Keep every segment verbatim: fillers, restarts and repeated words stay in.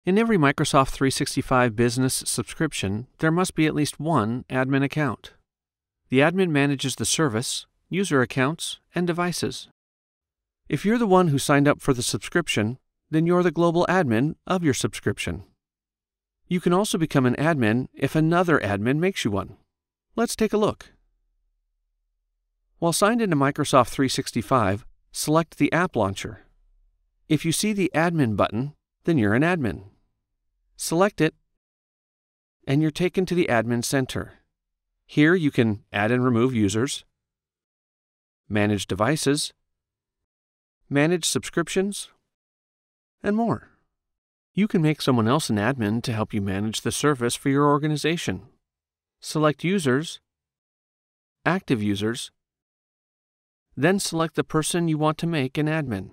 In every Microsoft three sixty-five Business subscription, there must be at least one admin account. The admin manages the service, user accounts, and devices. If you're the one who signed up for the subscription, then you're the global admin of your subscription. You can also become an admin if another admin makes you one. Let's take a look. While signed into Microsoft three sixty-five, select the App Launcher. If you see the Admin button, then you're an admin. Select it, and you're taken to the Admin Center. Here you can add and remove users, manage devices, manage subscriptions, and more. You can make someone else an admin to help you manage the service for your organization. Select Users, Active Users, then select the person you want to make an admin.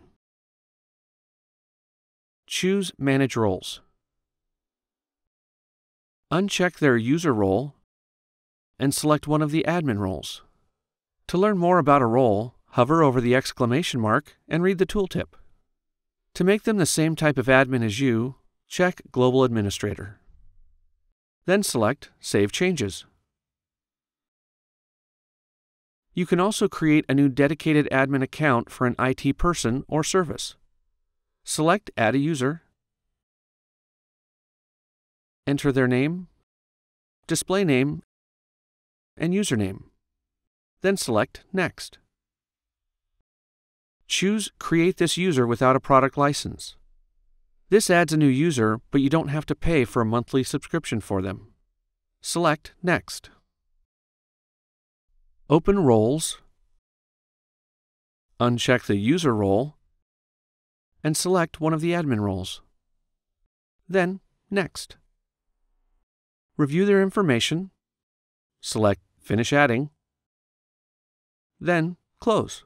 Choose Manage Roles. Uncheck their user role and select one of the admin roles. To learn more about a role, hover over the exclamation mark and read the tooltip. To make them the same type of admin as you, check Global Administrator. Then select Save Changes. You can also create a new dedicated admin account for an I T person or service. Select Add a User, enter their name, display name, and username. Then select Next. Choose Create this user without a product license. This adds a new user, but you don't have to pay for a monthly subscription for them. Select Next. Open Roles, uncheck the user role, and select one of the admin roles. Then Next. Review their information, select Finish Adding, then Close.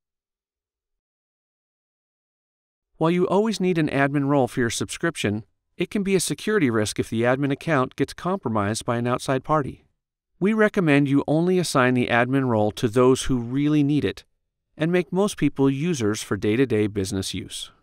While you always need an admin role for your subscription, it can be a security risk if the admin account gets compromised by an outside party. We recommend you only assign the admin role to those who really need it and make most people users for day-to-day business use.